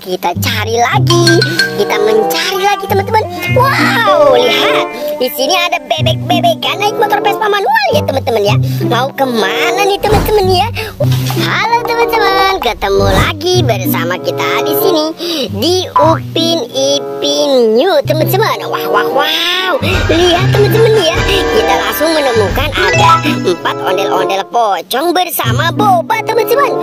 kita cari lagi. Kita mencari lagi teman-teman. Wow, lihat. Di sini ada bebek-bebekan naik motor Vespa manual ya teman-teman ya. Mau kemana nih teman-teman ya? Halo teman-teman, ketemu lagi bersama kita di sini di Upin Ipin New teman-teman. Wow. Lihat teman-teman ya. Kita langsung menemukan ada 4 ondel-ondel pocong bersama boba teman-teman.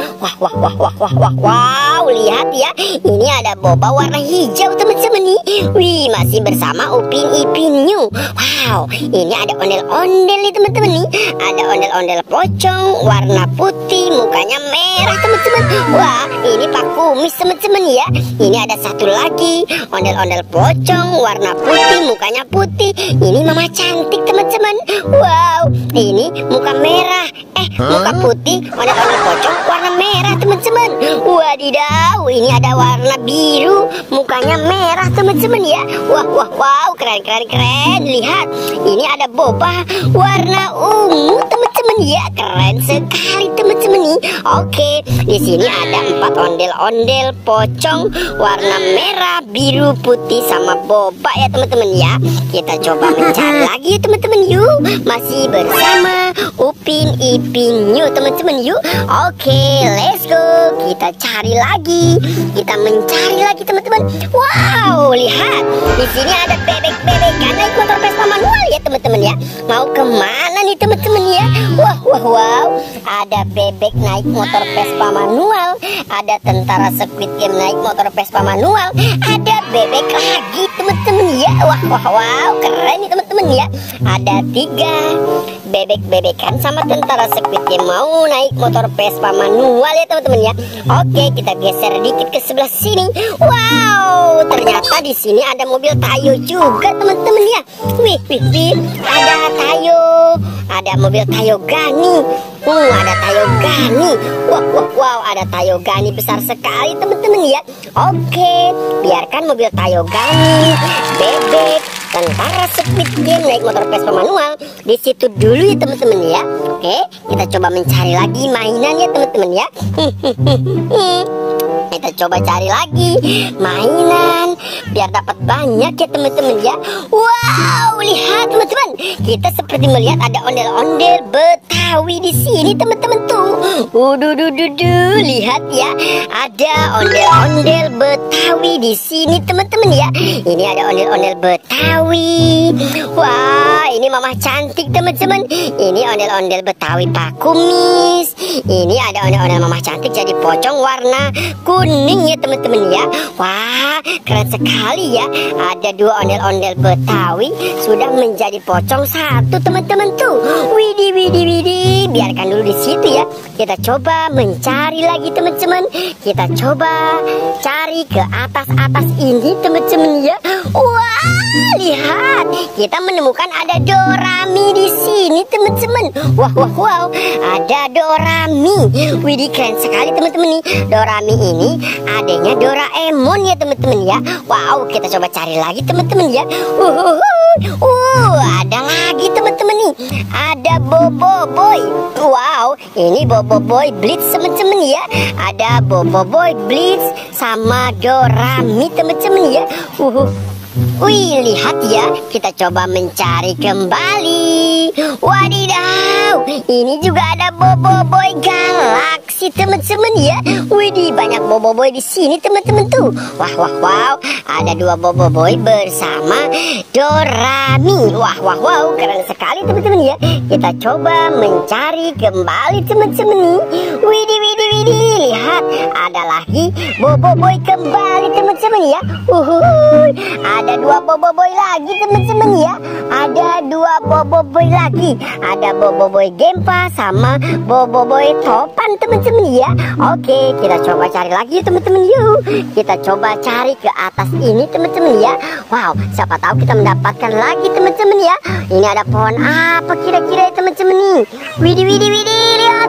Wow, lihat ya. Ini ada boba warna hijau teman-teman nih. Wih, masih bersama Upin Ipin New. Wow, ini ada ondel-ondel nih teman-teman nih. Ada ondel-ondel pocong warna putih, mukanya merah teman-teman. Wah, ini Pak Kumis teman-teman ya. Ini ada satu lagi ondel-ondel pocong warna putih, mukanya putih. Ini Mama Cantik teman-teman. Wow, ini muka merah, muka putih, ondel-ondel pocong warna merah teman-teman. Wadidaw, ini ada warna biru, mukanya merah teman-teman ya. Wow, keren. Lihat, ini ada boba warna ungu teman-teman ya. Keren sekali teman-teman nih. Oke, di sini ada 4 ondel-ondel pocong warna merah, biru, putih sama boba ya teman-teman ya. Kita coba mencari lagi teman-teman yuk. Masih bersama Upin Ipin New teman-teman yuk. Oke, let's go. Kita cari lagi. Kita mencari lagi teman-teman. Wow, lihat. Di sini ada bebek-bebekan naik motor Vespa manual ya teman-teman ya. Mau kemana nih teman-teman ya? Wow. Ada bebek naik motor Vespa manual. Ada tentara Squid Game naik motor Vespa manual. Ada bebek lagi teman-teman ya. Wow, keren nih teman-teman ya. Ada 3 bebek-bebekan sama tentara Squid Game mau naik motor Vespa manual ya teman-teman ya. Oke, kita geser dikit ke sebelah sini. Wow, ternyata di sini ada mobil Tayo juga teman-teman ya. Wih, ada Tayo, ada mobil Tayo Gani. Ada Tayo Gani. Wow, ada Tayo Gani besar sekali teman-teman ya. Oke, biarkan mobil Tayo Gani, bebek, tentara Squid Game naik motor Vespa manual di situ dulu ya teman-teman ya. Oke, kita coba mencari lagi mainan ya teman-teman ya. Kita coba cari lagi mainan biar dapat banyak ya teman-teman ya. Wow, lihat teman-teman, kita seperti melihat ada ondel-ondel Betawi di sini teman-teman tuh. Lihat ya, ada ondel-ondel Betawi di sini teman-teman ya. Ini ada ondel-ondel Betawi. Wah, ini Mama Cantik teman-teman. Ini ondel-ondel Betawi Pak Kumis. Ini ada ondel-ondel Mama Cantik jadi pocong warna kuning ya teman-teman ya. Wah, keren sekali ya. Ada 2 ondel-ondel Betawi sudah menjadi pocong 1 teman-teman tuh. Widih. Biarkan dulu di situ ya. Kita coba mencari lagi teman-teman. Kita coba cari ke atas ini teman-teman ya. Wah, lihat. Kita menemukan ada Dorami di sini teman-teman. Wow. Ada Dorami. Widih, keren sekali teman-teman nih. Dorami ini adanya Doraemon ya teman-teman ya. Wow, kita coba cari lagi teman-teman ya. Ada lagi teman-teman nih. Ada Boboiboy. Wow, ini Boboiboy Blitz teman-teman ya. Ada Boboiboy Blitz sama Dorami teman-teman ya. Wih, lihat ya. Kita coba mencari kembali. Wadidaw, ini juga ada Boboiboy Galaxy teman-teman ya. Widih, banyak Boboiboy di sini teman-teman tuh. Wow. Ada 2 Boboiboy bersama Dorami. Wow, keren sekali teman-teman ya. Kita coba mencari kembali teman-teman nih. Widih. Lihat, ada lagi Boboiboy kembali teman-teman ya. Ada 2 Boboiboy lagi teman-teman ya. Ada 2 Boboiboy lagi. Ada Boboiboy Gempa sama Boboiboy Topan teman-teman ya. Oke, kita coba cari lagi teman-teman yuk. Kita coba cari ke atas ini teman-teman ya. Wow, siapa tahu kita mendapatkan lagi teman-teman ya. Ini ada pohon apa kira-kira teman-teman nih? Widih. Lihat, ada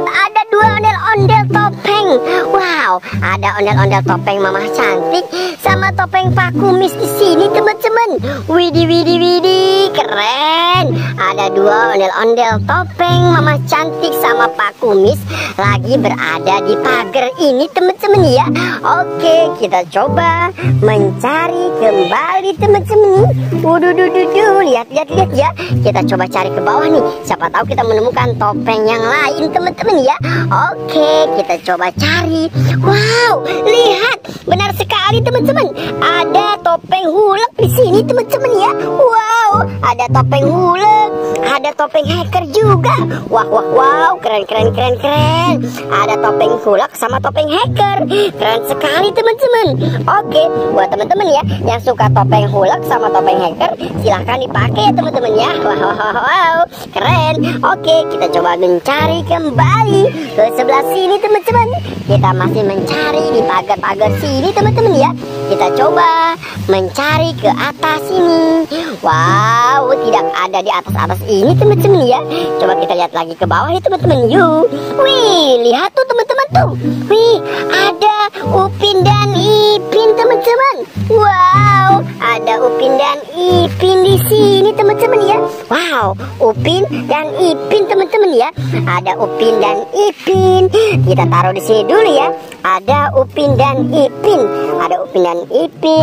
dua ondel-ondel topeng. Wow, ada ondel-ondel topeng Mama Cantik sama topeng Pak Kumis di sini teman-teman. Widih, widih, widih, keren. Ada dua ondel-ondel topeng Mama Cantik sama Pak Kumis lagi berada di pagar ini teman-teman ya. Oke, kita coba mencari kembali teman-teman. Waduh, lihat ya. Kita coba cari ke bawah nih. Siapa tahu kita menemukan topeng yang lain teman-teman ya. Oke, kita coba cari. Wow, lihat, benar sekali teman-teman. Ada topeng hulek di sini teman-teman ya. Wow, ada topeng hulek, ada topeng hacker juga. Wow, keren. Ada topeng hulek sama topeng hacker. Keren sekali teman-teman. Oke, buat teman-teman ya yang suka topeng hulek sama topeng hacker, silahkan dipakai ya teman-teman ya. Wow, keren. Oke, kita coba mencari kembali ke sebelah sini teman-teman. Kita masih mencari di pagar-pagar sini teman-teman ya. Kita coba mencari ke atas ini. Wow, tidak ada di atas ini teman-teman ya. Coba kita lihat lagi ke bawah ya teman-teman. Yuk. Wih, lihat tuh teman-teman tuh. Wih, ada Upin dan Ipin teman-teman. Wow, ada Upin dan Ipin di sini teman-teman ya. Wow, Upin dan Ipin teman-teman ya. Ada Upin dan Ipin. Kita taruh di sini dulu ya. Ada Upin dan Ipin. Ada Upin dan Ipin.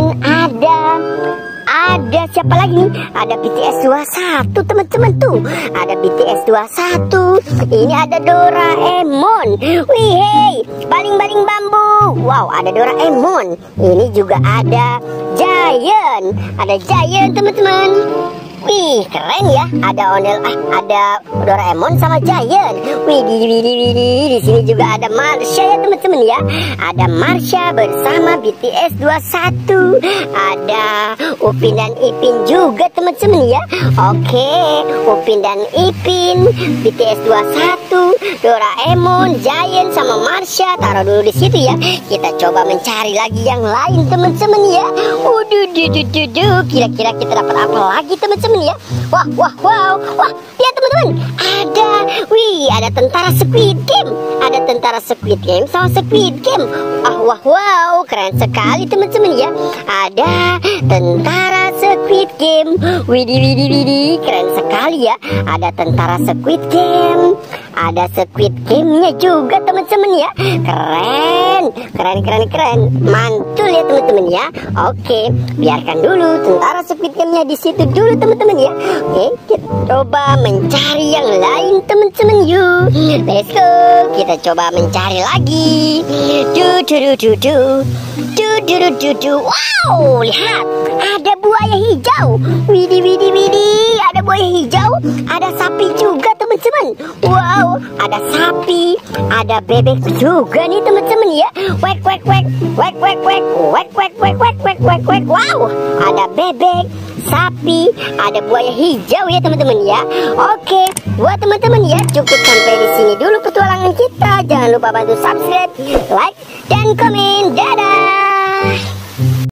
Ada siapa lagi nih? Ada BTS 21 teman-teman tuh. Ada BTS 21. Ini ada Doraemon. Wih, hey, baling-baling bambu. Wow, ada Doraemon. Ini juga ada Giant. Ada Giant teman-teman. Wih, keren ya. Ada Doraemon sama Giant. Wih, di sini juga ada Marsha ya teman-teman ya. Ada Marsha bersama BTS 21. Ada Upin dan Ipin juga teman-teman ya. Oke, Upin dan Ipin, BTS 21, Doraemon, Giant sama Marsha taruh dulu di situ ya. Kita coba mencari lagi yang lain teman-teman ya. Kira-kira kita dapat apa lagi teman-teman ya? Wah, lihat teman-teman, ada tentara Squid Game. Ada tentara Squid Game sama Squid Game. Wow, keren sekali teman-teman ya. Ada tentara Squid Game. Widih, keren sekali ya. Ada tentara Squid Game. Ada Squid Game-nya juga teman-teman ya. Keren. Mantul ya teman-teman ya. Oke, biarkan dulu tentara Squid Game-nya di situ dulu teman-teman ya. Oke, kita coba mencari yang lain teman-teman yuk. Let's go. Kita coba mencari lagi. Wow, lihat, ada buaya hijau. Widih, ada buaya hijau. Ada sapi juga teman-teman. Wow, ada sapi, ada bebek juga nih teman-teman ya. Wek. Wow, ada bebek, sapi, ada buaya hijau ya teman-teman ya. Oke, buat teman-teman ya, cukup sampai di sini dulu petualangan kita. Jangan lupa bantu subscribe, like, dan komen. Dadah.